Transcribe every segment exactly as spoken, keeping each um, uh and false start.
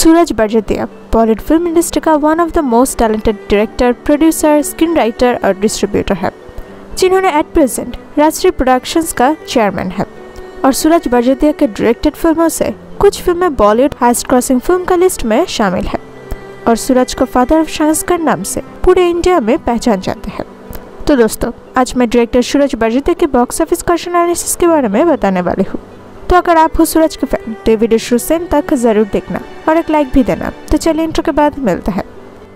सूरज Barjatya Bollywood film industry का one of the most talented director, producer, screen writer और distributor है, जिन्होंने एट प्रेजेंट राजश्री प्रोडक्शंस का चेयरमैन है। और सूरज बरजतिया के डायरेक्टेड फिल्मों से कुछ फिल्में बॉलीवुड हाईएस्ट क्रॉसिंग फिल्म का लिस्ट में शामिल है और सूरज को फादर ऑफ साइंस के नाम से पूरे इंडिया में पहचान जाते हैं। तो दोस्तों, आज मैं डायरेक्टर सूरज बरजतिया के बॉक्स ऑफिस कलेक्शन एनालिसिस के बारे में बताने वाली हूँ। तो अगर आप हो सूरज के फैन तो ये वीडियो शुरू से अंत तक जरूर देखना और एक लाइक भी देना। तो चलिए इंट्रो के बाद मिलता है।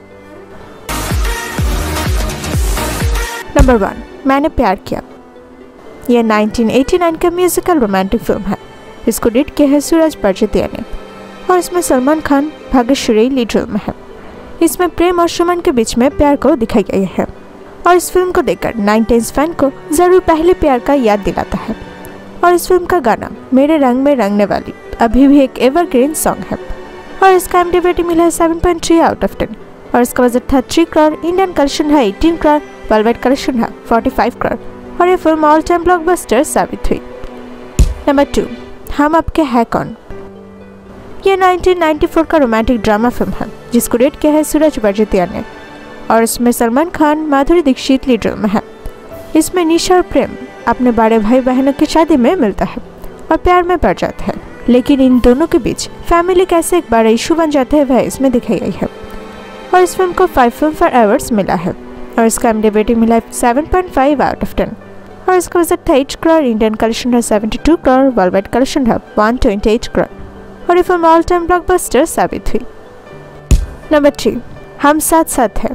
नंबर वन, मैंने प्यार किया। यह नाइनटीन एटी नाइन का म्यूजिकल रोमांटिक फिल्म है। इसको डायरेक्ट किया है सूरज बरजतिया ने और इसमें सलमान खान, भाग्यश्री लीड रोल में है। इसमें प्रेम और सुमन के बीच में प्यार को दिखाई गई है और इस फिल्म को देखकर नाइनटीज़ फैन को जरूर पहले प्यार का याद दिलाता है। और इस फिल्म का गाना मेरे रंग में रंगने वाली अभी भी एक एवरग्रीन सॉन्ग है और इसका एमडी रेटिंग मिला है seven point three out of ten और इसका बजट था थ्री करोड़, इंडियन कलेक्शन है eighteen crore, world wide collection है फोर्टी फाइव करोड़ और ये फिल्म ऑल टाइम ब्लॉकबस्टर साबित हुई। नंबर टू, हम आपके है कौन। ये नाइनटीन नाइंटी फोर का रोमांटिक ड्रामा फिल्म है जिसको डायरेक्ट किया है सूरज बरजतिया ने और इसमें सलमान खान, माधुरी दीक्षित लीड रोल में है। इसमें निशा और प्रेम अपने बड़े भाई बहनों की शादी में मिलता है और प्यार में पड़ जाता है, लेकिन इन दोनों के बीच फैमिली कैसे एक बड़ा इशू बन जाता है वह इसमें दिखाई गई है। और इस फिल्म को फाइव फिल्म फेयर अवार्ड्स मिला है और इसका एमडी रेटिंग मिला है seven point five out of ten और इसका बजट था एट करोड़, इंडियन कलेक्शन है seventy two crore, world wide collection है वन ट्वेंटी एट करोड़ और ये फिल्म ऑल टाइम ब्लॉकबस्टर साबित हुई। नंबर थ्री, हम साथ साथ हैं।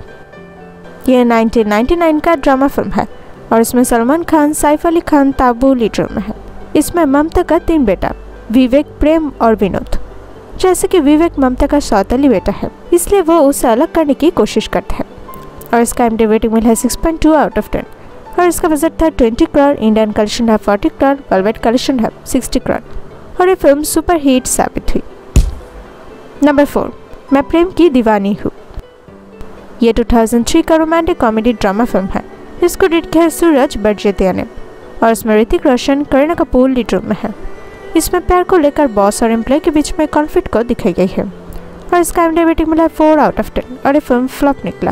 यह नाइनटीन नाइंटी नाइन का ड्रामा फिल्म है और इसमें सलमान खान, सैफ अली खान, ताबू लीड रोल में है। इसमें ममता का तीन बेटा विवेक, प्रेम और विनोद। जैसे कि विवेक ममता का सौतेली बेटा है, इसलिए वो उसे अलग करने की कोशिश करते हैं और इसका एमडी रेटिंग मिला है six point two out of ten और इसका बजट था ट्वेंटी करोड़, इंडियन कलेक्शन है forty crore, world wide collection है सिक्सटी करोड़ और ये फिल्म सुपर हिट साबित हुई। नंबर फोर, मैं प्रेम की दीवानी हूँ। ये टू थाउजेंड थ्री का रोमांटिक कॉमेडी ड्रामा फिल्म है। इसको डायरेक्ट किया है सूरज बरजतिया ने और इसमें ऋतिक रोशन, करीना कपूर लीड रोल में है। इसमें प्यार को लेकर बॉस और एम्प्लॉय के बीच में कॉन्फ्लिक्ट को दिखाई गई है और इसका एमडी रेटिंग मिला है फोर आउट ऑफ टेन और ये फिल्म फ्लॉप निकला।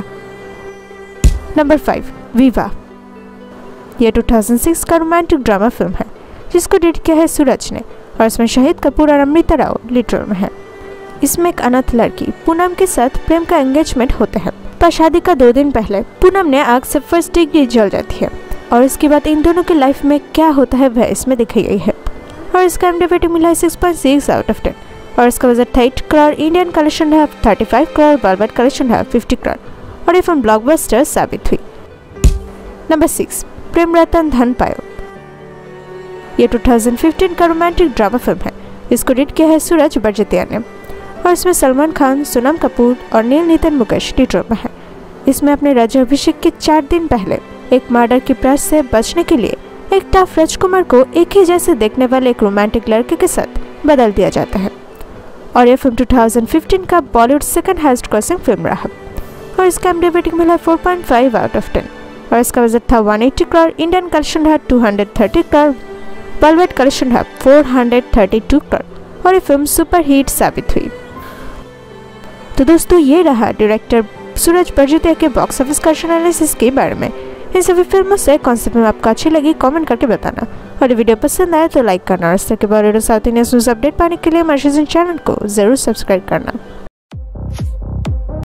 Number five, Vivah. यह टू थाउजेंड सिक्स का रोमांटिक ड्रामा फिल्म है जिसको डायरेक्ट किया है सूरज ने और इसमें शहीद, कपूर और अमृता राव लीड रोल में है। इसमें एक अनाथ लड़की पूनम के साथ प्रेम का एंगेजमेंट होता है, पर शादी का दो दिन पहले पूनम ने आग से फर्स्ट डिग्री जल जाती है और इसके बाद इन दोनों की लाइफ में क्या होता है वह इसमें दिखाई गई है और इसका एमडी रेटिंग मिला है six point six out of ten और इसका बजट था एट करोड़, इंडियन कलेक्शन है thirty five crore, world wide collection है फिफ्टी करोड़ और ये फिल्म ब्लॉकबस्टर साबित हुई। नंबर सिक्स, प्रेम, रतन, धन, पायो। ये टू थाउजेंड फिफ्टीन का रोमांटिक ड्रामा फिल्म है। इसको डायरेक्ट किया है सूरज बरजतिया ने और इसमें सलमान खान, सोनम कपूर और नील नितिन मुकेश लीड रोल में है। इसमें अपने राज्याभिषेक के चार दिन पहले एक मर्डर की प्रयास से बचने के लिए एक टफ राजकुमार को एक ही जैसे देखने वाले एक रोमांटिक लड़के के साथ बदल दिया जाता है और यह फिल्म टू थाउजेंड फिफ्टीन का Bollywood second highest crossing film रहा और इसका एमडी रेटिंग मिला four point five out of ten और इसका बजट था one eighty crore, Indian collection है two hundred thirty crore, world wide collection है four hundred thirty two crore और ये फिल्म सुपर हिट साबित हुई। तो दोस्तों, ये रहा डायरेक्टर सूरज बरजतिया के बॉक्स ऑफिस कलेक्शन एनालिसिस के बारे में। इन सभी फिल्मों से कौन सी फिल्म आपको अच्छी लगी कमेंट करके बताना और वीडियो पसंद आए तो लाइक करना और इस तरह के Bollywood south Indian news update पाने के लिए हमारे चैनल को जरूर सब्सक्राइब करना।